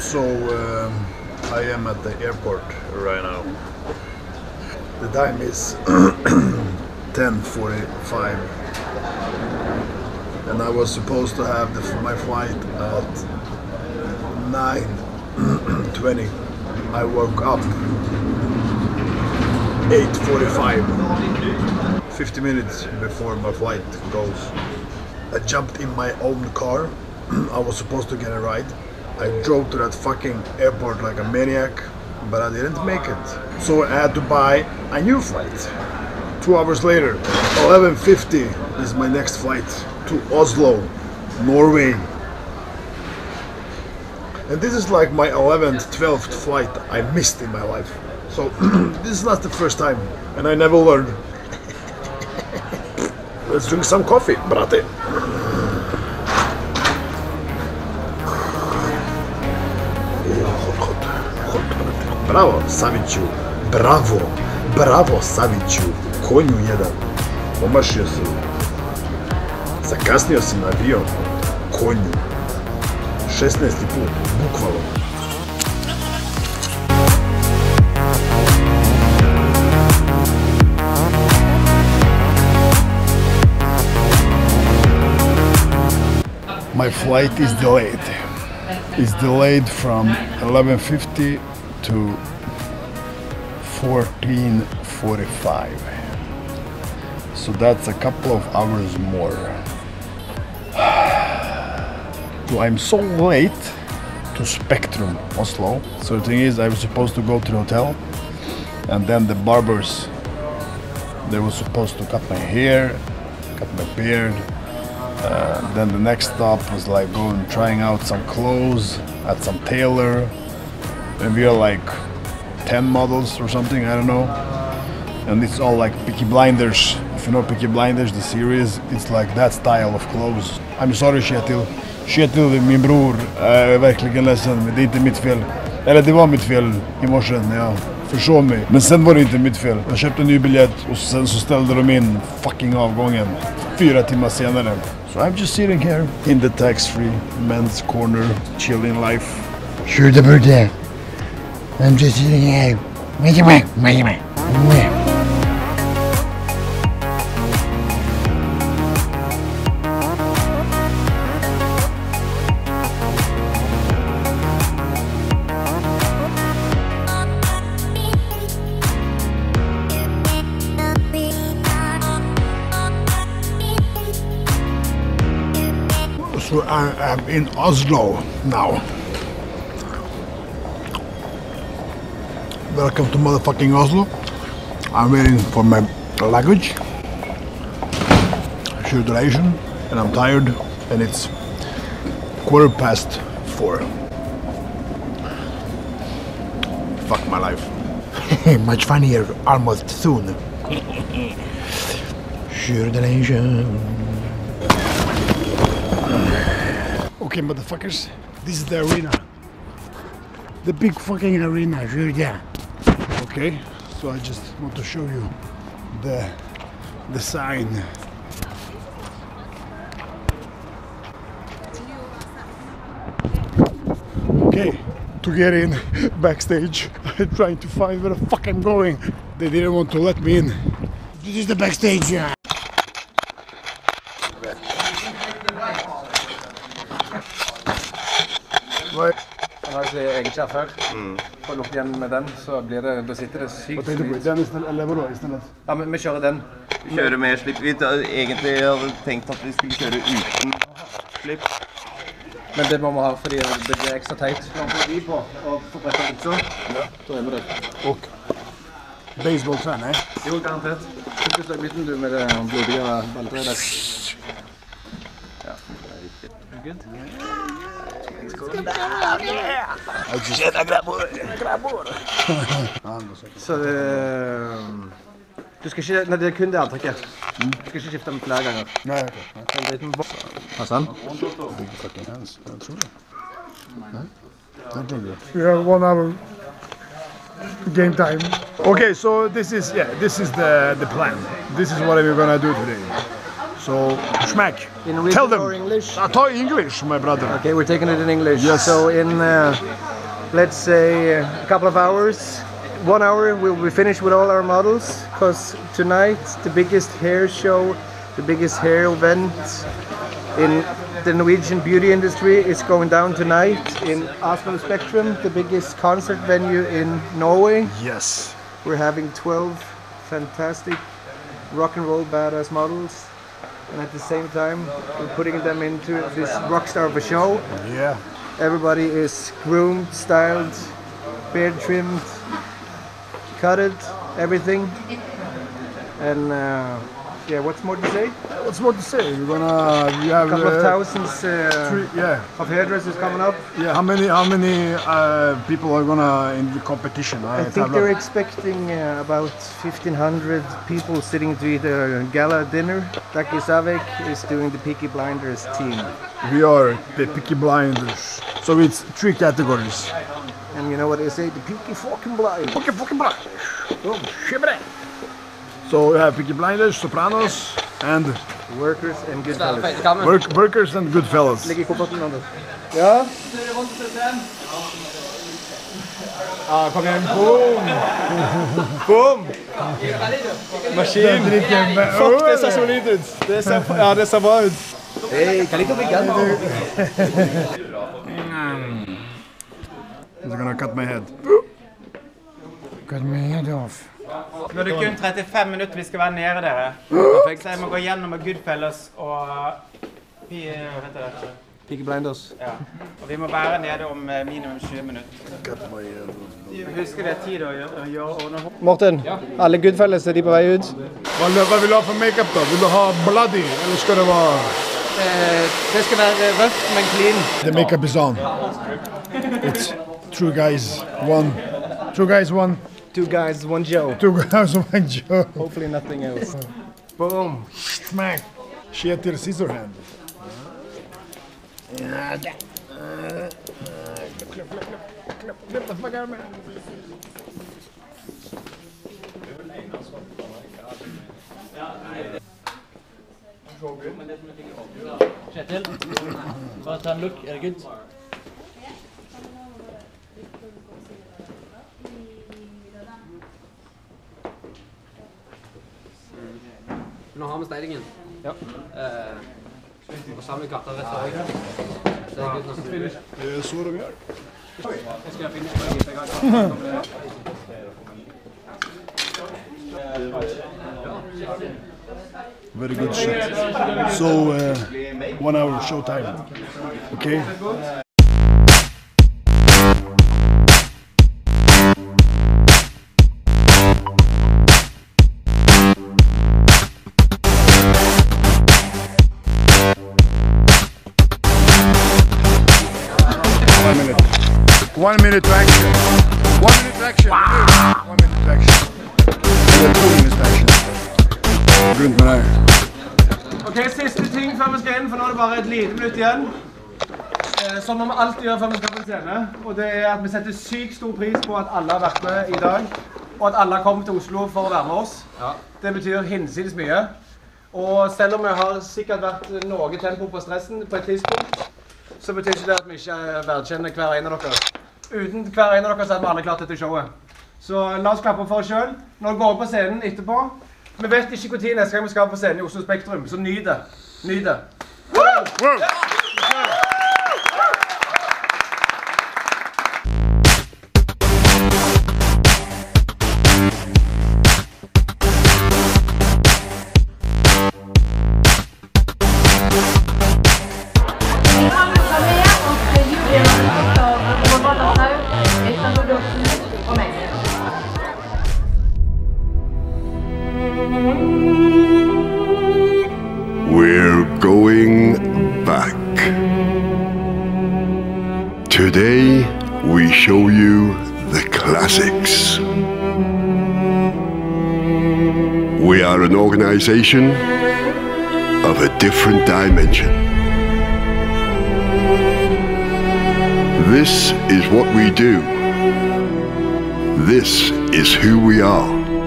So I am at the airport right now. The time is 10:45 and I was supposed to have my flight at 9:20. I woke up 8:45, 50 minutes before my flight goes. I jumped in my own car. I was supposed to get a ride. I drove to that fucking airport like a maniac, but I didn't make it. So I had to buy a new flight. 2 hours later, 11:50 is my next flight to Oslo, Norway. And this is like my 11th, 12th flight I missed in my life. So this is not the first time, and I never learned. Let's drink some coffee, brate. Bravo, Saviću, bravo, bravo, Saviću, konju jedan. Omašio si, zakasnio si na avion, konju. 16. put, bukvalno. My flight is delayed. It's delayed from 11:50 to 14:45. So that's a couple of hours more. So I'm so late to Spectrum, Oslo. So the thing is, I was supposed to go to the hotel, and then the barbers, they were supposed to cut my hair, cut my beard. Then the next stop was like going trying out some clothes at some tailor, and we are like 10 models or something, I don't know. And it's all like Peaky Blinders. If you know Peaky Blinders, the series, it's like that style of clothes. I'm sorry, Kjetil. Kjetil, min bror, är verkligen ledsen, men det är inte mitt fel. Eller det var mitt fel i morse, ja. Förså mig. Men sen var det inte mitt fel. Jag köpte en ny biljett och sen så ställde de in fucking avgången 4 timmar senare. So I'm just sitting here in the tax-free men's corner, chilling life. Sure the birthday. I'm just sitting here. So I'm in Oslo now. Welcome to motherfucking Oslo. I'm waiting for my luggage, short duration, and I'm tired, and it's 4:15. Fuck my life. Much funnier almost soon. Sure duration. Okay, motherfuckers, this is the arena. The big fucking arena, sure, yeah. Okay, so I just want to show you the sign. Okay, to get in backstage, I'm trying to find where the fuck I'm going. They didn't want to let me in. This is the backstage, yeah. Han har sin egen sjåfør. Får lukke igjen med den, så da sitter det sykt slitt. Den istället, eller vadå istället? Ja, men vi kjører den. Vi kjører med slipp. Vi egentlig hadde tenkt at vi skulle kjøre uten slipp. Men det må vi ha, fordi det blir ekstra teit. Når man får de på og får brettet ut så, da er vi det. Och baseballträn, nej? Jo, garantert. Husk å bytte du med det blodige balltreet der. Ja, det er good. Så du skal ikke, nei, det er kun det avtrekket. Du skal ikke skifte med flere ganger. Nej, okej. Hassan? Big fucking hands. Jag tror det. Nej, jag tror det. We have 1 hour game time. Okay, so this is the plan. This is what we're gonna do today. So, smack. In Norwegian Tell them. or English? I talk English, my brother. Okay, we're taking it in English. Yes. So in let's say, a couple of hours. 1 hour we'll be finished with all our models, because tonight the biggest hair show, the biggest hair event in the Norwegian beauty industry is going down tonight in Oslo Spectrum, the biggest concert venue in Norway. Yes. We're having 12 fantastic rock and roll badass models, and at the same time we're putting them into this rock star of a show. Yeah. Everybody is groomed, styled, beard trimmed, cutted, everything. And yeah, what's more to say? What's more to say? You have A couple of thousands yeah. of hairdressers coming up. Yeah. How many people are gonna in the competition? I think they're expecting about 1,500 people sitting to eat a gala dinner. Daki Savik is doing the Peaky Blinders team. We are the Peaky Blinders. So it's 3 categories. And you know what they say? The Peaky fucking Blinders. Peaky fucking Blinders. Oh, shibboleth. So we have Peaky Blinders, Sopranos, and Workers and Goodfellas. workers and Goodfellas. Ligger i kofferten, Anders. Ja. Kom igjen. Boom! Boom! Maskin. Fuck, det ser solid ut. Det ser bra ut. Hey, Calito Picano. He's gonna cut my head. Cut my head off. Nå er det kun 35 minutter vi skal være nede dere. Perfekt. Så jeg må gå gjennom med Goodfellas og Peaky Blinders. Ja. Og vi må være nede om minimum 20 minutter. Husker det tid å gjøre ordene? Morten, alle Goodfellas er de på vei ut? Hva vil du ha for makeup da? Vil du ha bloody, eller skal det være... Det skal være røft, men clean. The makeup is on. It's 2 guys, 1. 2 guys, 1. 2 guys, 1 Joe. 2 guys, 1 Joe. Hopefully nothing else. Boom. Smack. Kjetil Scissorhand. Kjetil, bare ta en look, er det good? Nå har vi stylingen. Ja. Og så har vi katter rett for øyne. Så det er good nok. Det er så det vi gjør. Jeg skal finne på Very good shit. So, 1 hour show time. Okay? One minute to action. 1 minute to action. 1 minute to action. Det er 2 minutter action. Rundt med deg. Ok, siste ting før vi skal inn, for nå er det bare et lite minutt igjen. Som vi alltid gjør før vi skal på scene. Og det er at vi setter sykt stor pris på at alle har vært med i dag. Og at alle har kommet til Oslo for å være med oss. Det betyr hinsides mye. Og selv om vi har sikkert vært noe tempo på stressen på et tidspunkt, så betyr ikke det at vi ikke verdkjenner hver en av dere. Uten hver en av dere så hadde vi alle klart dette showet. Så la oss klappe for oss selv. Når vi går på scenen etterpå, vi vet ikke hvor tid neste gang vi skal på scenen i Oslo Spektrum, så nyt det. Nyt det. We're going back. Today we show you the classics. We are an organization of a different dimension. This is what we do. This is who we are.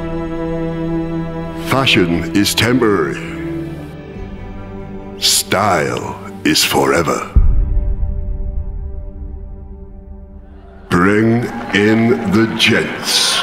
Fashion is temporary. Style is forever. bring in the gents.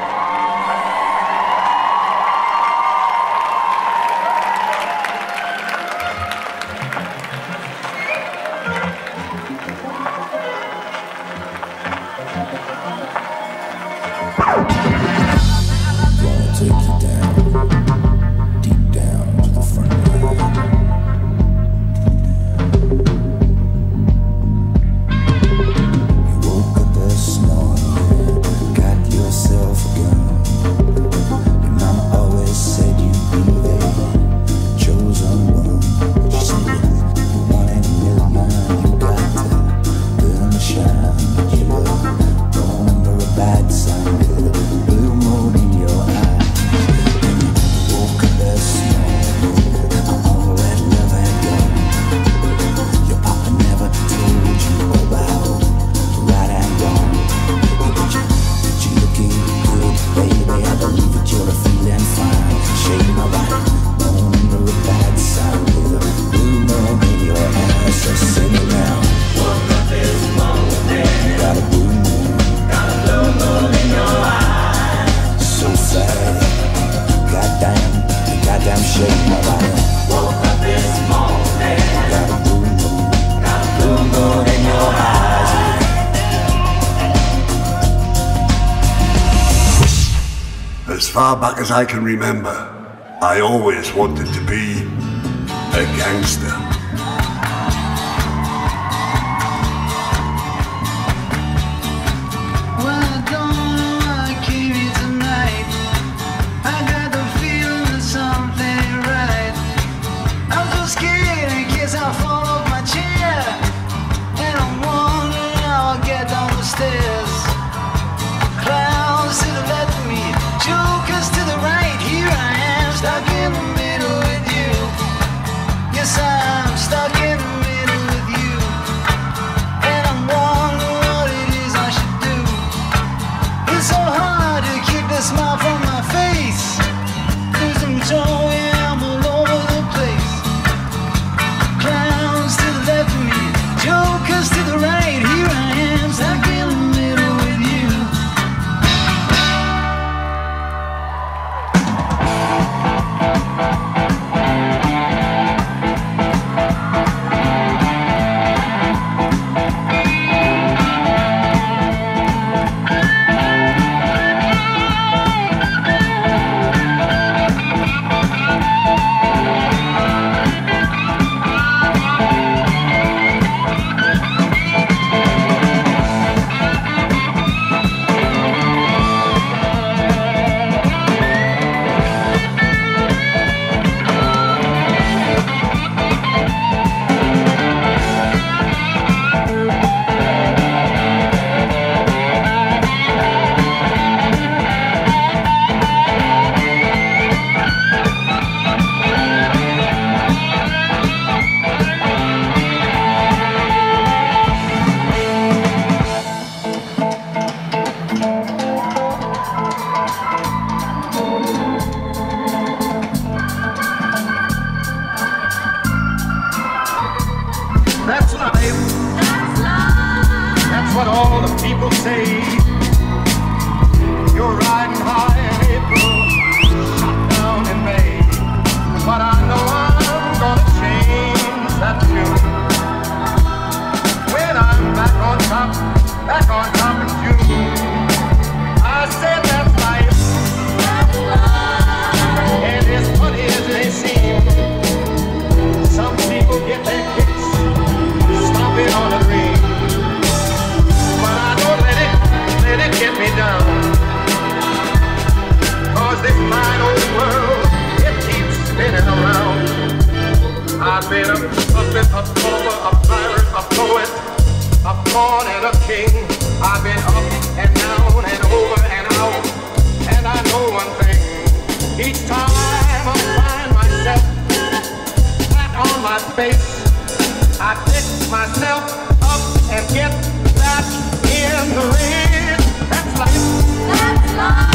As far back as I can remember, I always wanted to be a gangster. That's life. That's what all the people say. You're riding high in April, shot down in May. But I know I'm gonna change that tune. When I'm back on top in June. I said that's life. And as funny as they seem, some people get their kicks stomping on a dream. But I don't let it get me down. Cause this fine old world, it keeps spinning around. I've been a puppet, a pauper, a pirate, a poet, a pawn and a king. I've been up and down and over and out. And I know one thing, each time I find myself flat on my face, I pick myself up and get back in the ring. That's life. That's life.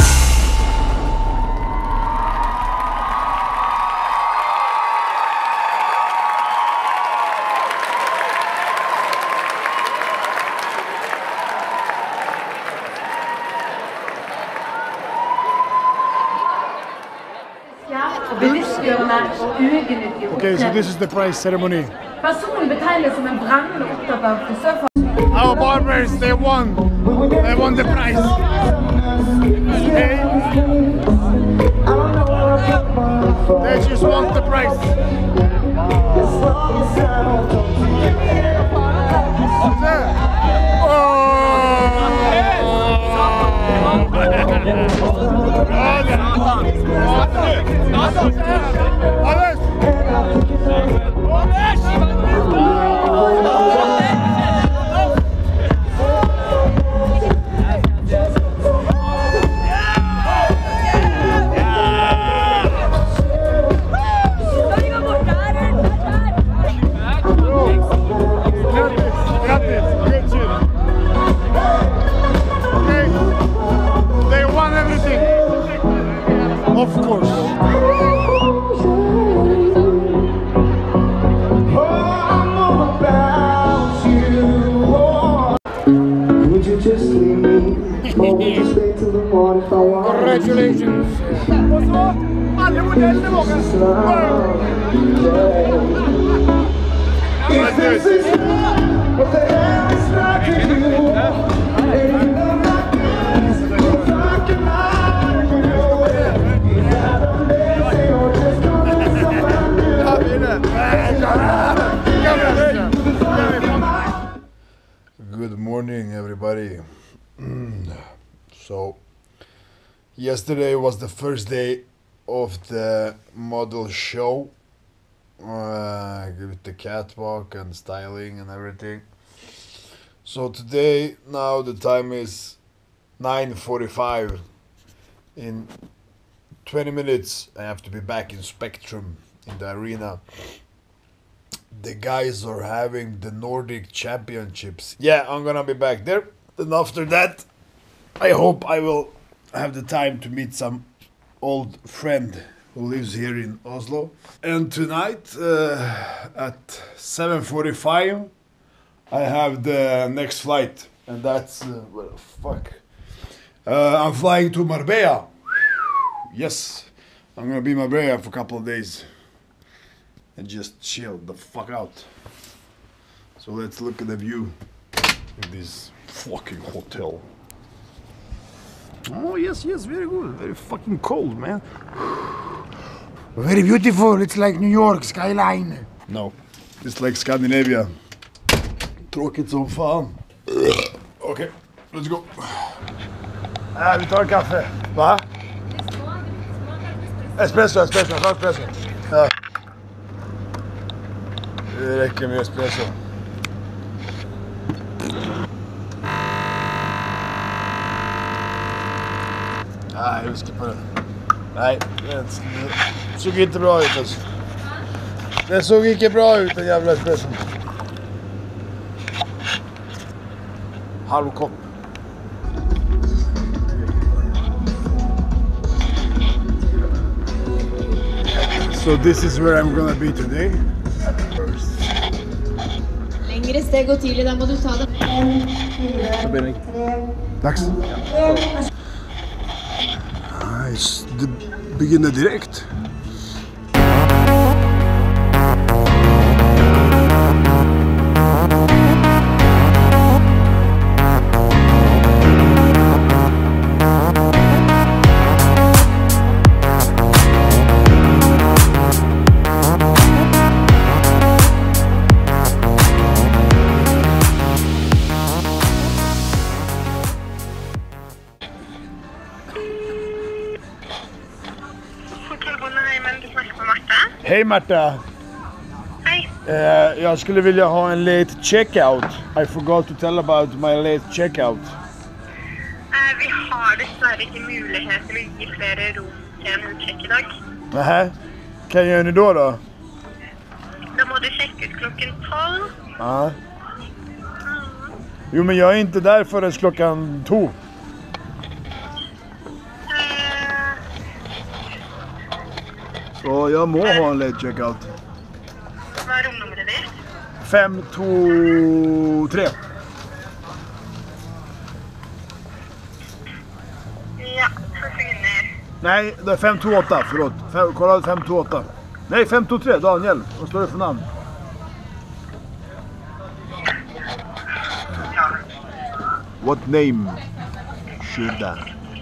Okay, so this is the prize ceremony. Personen betegnes som en brennende opptatt av frisørfag. Our barbers, they won the prize. Okay. They just want the prize. Of course. Would you just leave me? Or would you stay till the morning if I want? Congratulations. Alle modellene våre. If this is what the hell is not to you, and you know that this is not your mind, you know it. You haven't been or just gonna Good morning, everybody. So, yesterday was the first day of the model show with the catwalk and styling and everything. So today, now the time is 9:45. In 20 minutes I have to be back in Spectrum in the arena. The guys are having the Nordic Championships. Yeah, I'm gonna be back there. Then after that, I hope I will have the time to meet some old friend who lives here in Oslo. And tonight at 7:45 I have the next flight, and that's what the fuck. I'm flying to Marbella. Yes, I'm gonna be in Marbella for a couple of days and just chill the fuck out. So let's look at the view of this fucking hotel. Oh yes, very good. Very fucking cold, man. Very beautiful. It's like New York skyline. No, it's like Scandinavia. Tråkigt som fan. Okay, let's go. Vi tar kaffe. Va? Espresso. Ja. Det räcker med espresso. Nej, jag huskar på det. Nej, det såg inte bra ut alltså. Det såg inte bra ut, den jävla espresso. Halv kopp. So this is where I'm gonna be today. Lengre steg og tidlig, da må du ta det. Dags. Nice. Det begynner direkt. Hej Marta! Hej! Jag skulle vilja ha en late checkout. I forgot to tell about my late checkout. Vi har dessverre ikke mulighet til å gi flere rom til en utsjekk i dag. Nähä? Kan jag göra då? Da må du sjekke ut klokken 12. Ja. Jo, men jag är inte där förrän klockan 2. Så jag må ha en late checkout. Hva er romnummeret ditt? 523. Ja, 2 sekunder. Nej, det är 528, förlåt. Kolla 528. Nej, 523, Daniel. Vad står det för namn? What name? Shurda.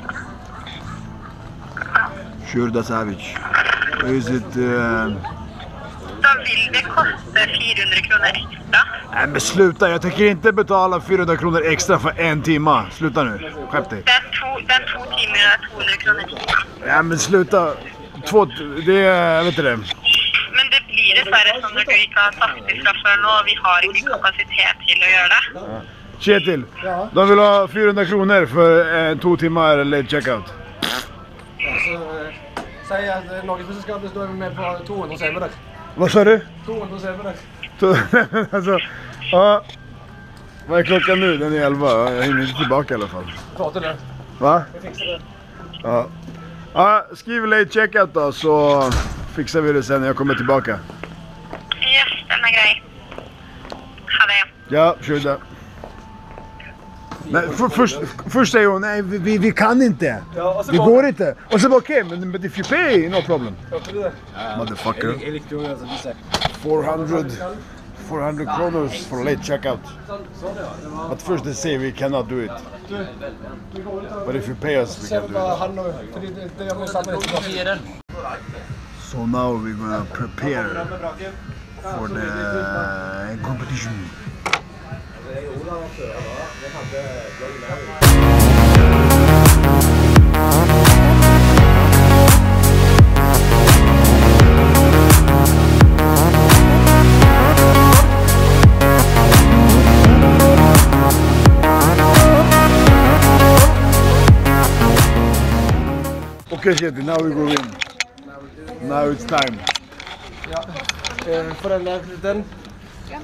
Shurda Savic. Is it... Da vil det koste 400 kroner extra. Nej, men sluta. Jag tänker inte betala 400 kronor extra för en timme. Sluta nu. Skärp dig. Den 2 timer 200 kroner extra. Ja, men sluta. Det är, vet du det. Men det blir dessverre sånn når du ikke har sagt det fra før nå. Vi har ikke kapasitet til å gjøre det. Ja. Kjetil, de vill ha 400 kronor för 2 timmar late checkout. Ja, så säg att Norgesmesterskapet står med på 200 server. Vad sa du? 200 server. Alltså, ja. Vad är klockan nu? Den är 11. Jag hinner inte tillbaka i alla fall. Får till det. Va? Vi fixar det. Ja. Ja, skriv late checkout då så fixar vi det sen när jag kommer tillbaka. Yes, den är grej. Ha det. Ja, kör det. Nej, först säger hon, nej vi kan inte. Ja, vi går inte. Och så bara okej, men if you pay, no problem. Motherfucker. 400 kronor for late checkout. But first they say we cannot do it. But if you pay us, we can do it. So now we're gonna prepare for the competition. Okay, Kjetil, now we go in. Now it's time. Ja, for den der den. Ja.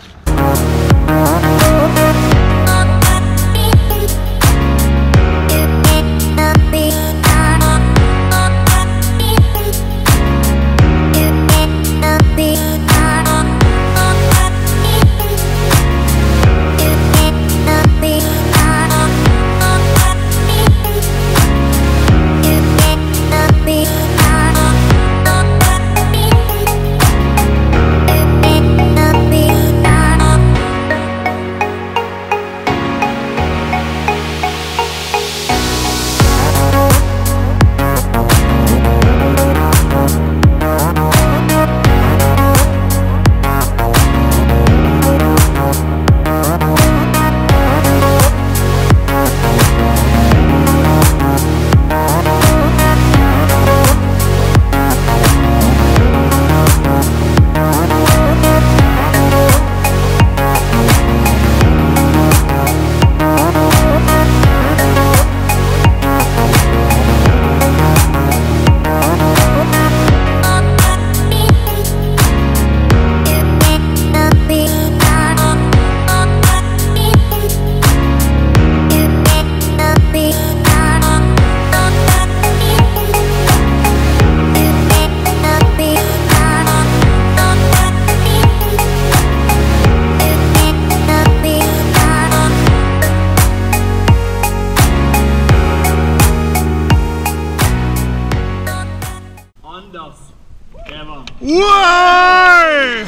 Why?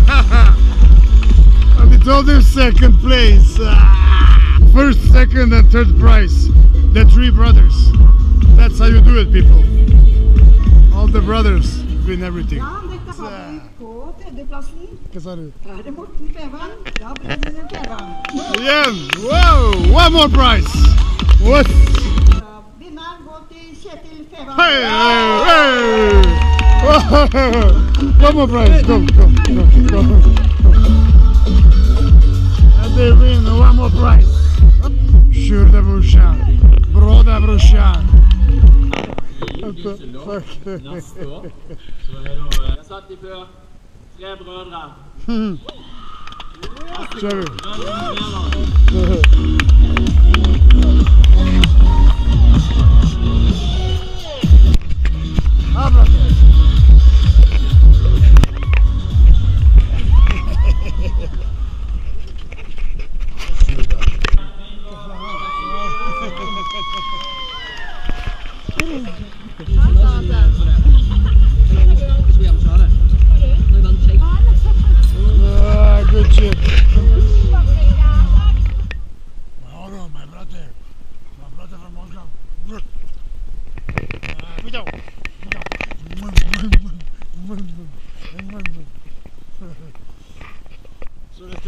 And it's all their second place. First, second and third prize. The three brothers. That's how you do it, people. All the brothers win everything. Ja, dette har vi på tredjeplassen. Hva sa du? Da er det Morten Klevan. Da blir det Klevan. Again! Wow! One more prize! What? Vinneren går til Kjetil Klevan. Hey! Hey! One more prize! Come. And they win one more prize. Shurda brorsan. Bråda brorsan. Neste år så er det jeg satt de før 3 brødre. Kjør du.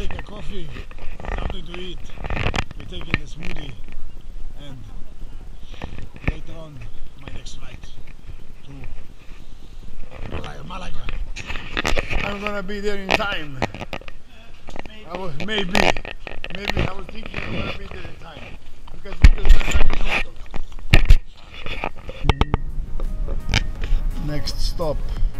take a coffee, something to eat. We're taking a smoothie, and later on, my next flight to Malaga. I'm gonna be there in time. Maybe I was thinking I'm gonna be there in time because we just next stop.